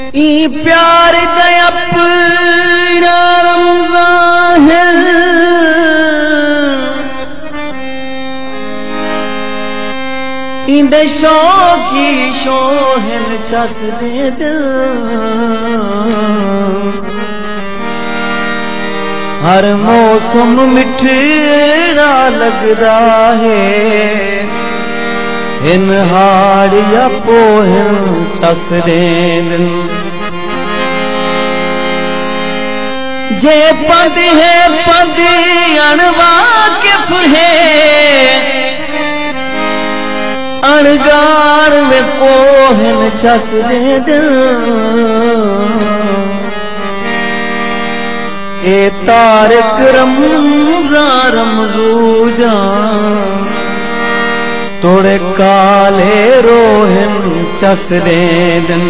ई प्यार दया अपना रमज़ान है इंदे शौकी शोहन चस दे दिल हर मौसम मिठड़ा लगदा है इन हाड़ या पोहन चस दे दिल जे पद है पद अनवाकिफ है अणगार में पोहन चस दे दिल ए तारक रमज़ान रमज़ूजा तोड़े काले रोहन चस दे दिन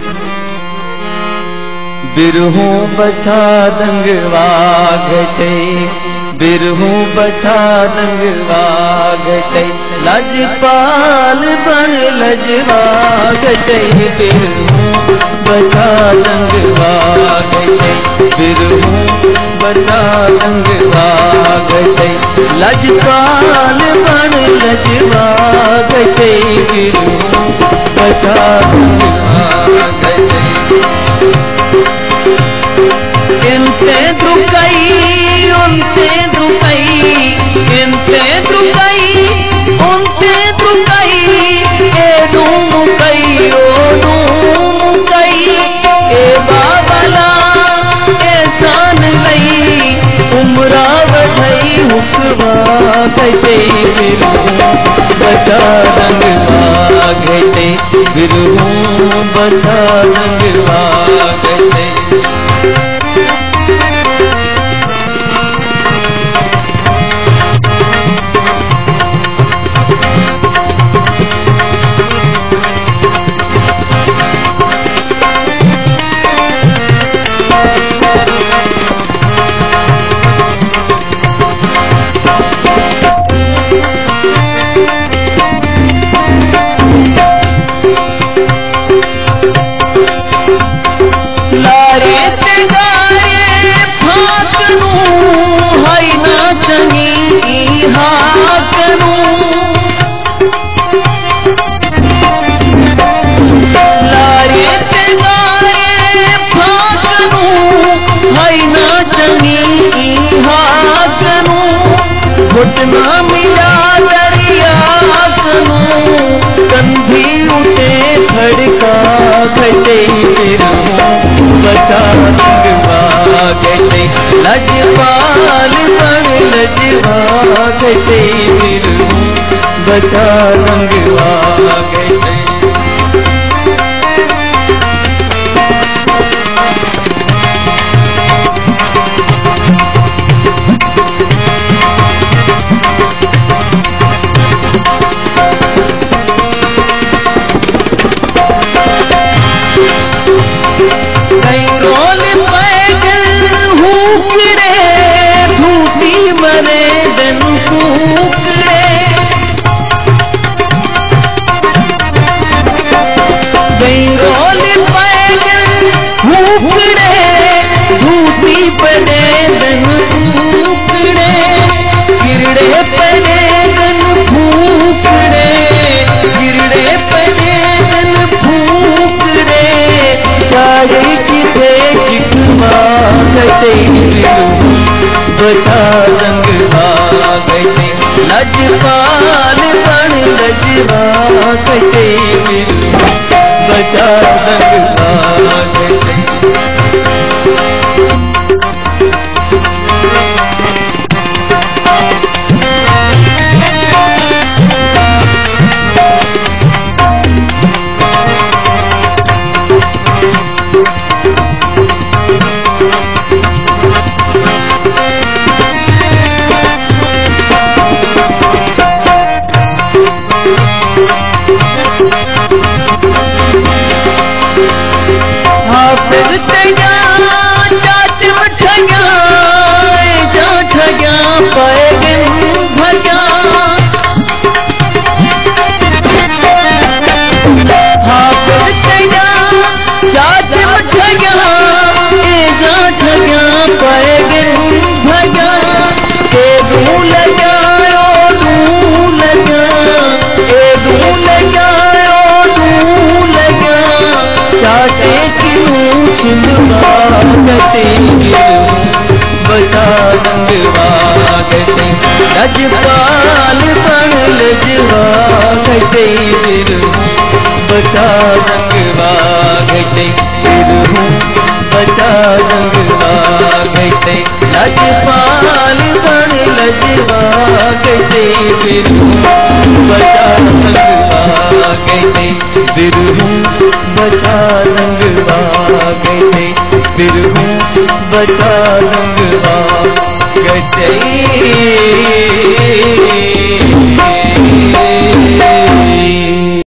बिरहू बचा दंग वागते बिरहू बचा दंग वागते लजपाल बन लजवागते बिरहू बचा दंग वागते बिरहू बचा दंग वागते लजपाल बन लजवागते बिरहू बचा दंग वागते इनते दुकई उनते दुकई इनते दुकई उनते दुकई ए मुकई ओ मुकई ए बाबला एहसान लई उमरा वधई हुकवा गते बचा रंगवा गते बिरहू बचा रंगवा गते घुटना मिला दरिया करूं कंधी उठे खड़का घटे बचा रंगवा गटे लजपाल बन लजवा गटे बचा रंगवा गटे बचा रंगवा गते लजपाल बन लजवा गते बचा रंगवा गते छिंदवा गते बचा रंगवा गते लजपाल पण लजवा गते बचा रंगवा गते बचा रंगवा गते लजपाल पण लजवा गते बचा रंगवा गते बचा रंगवा गते बचा रंगवा गते।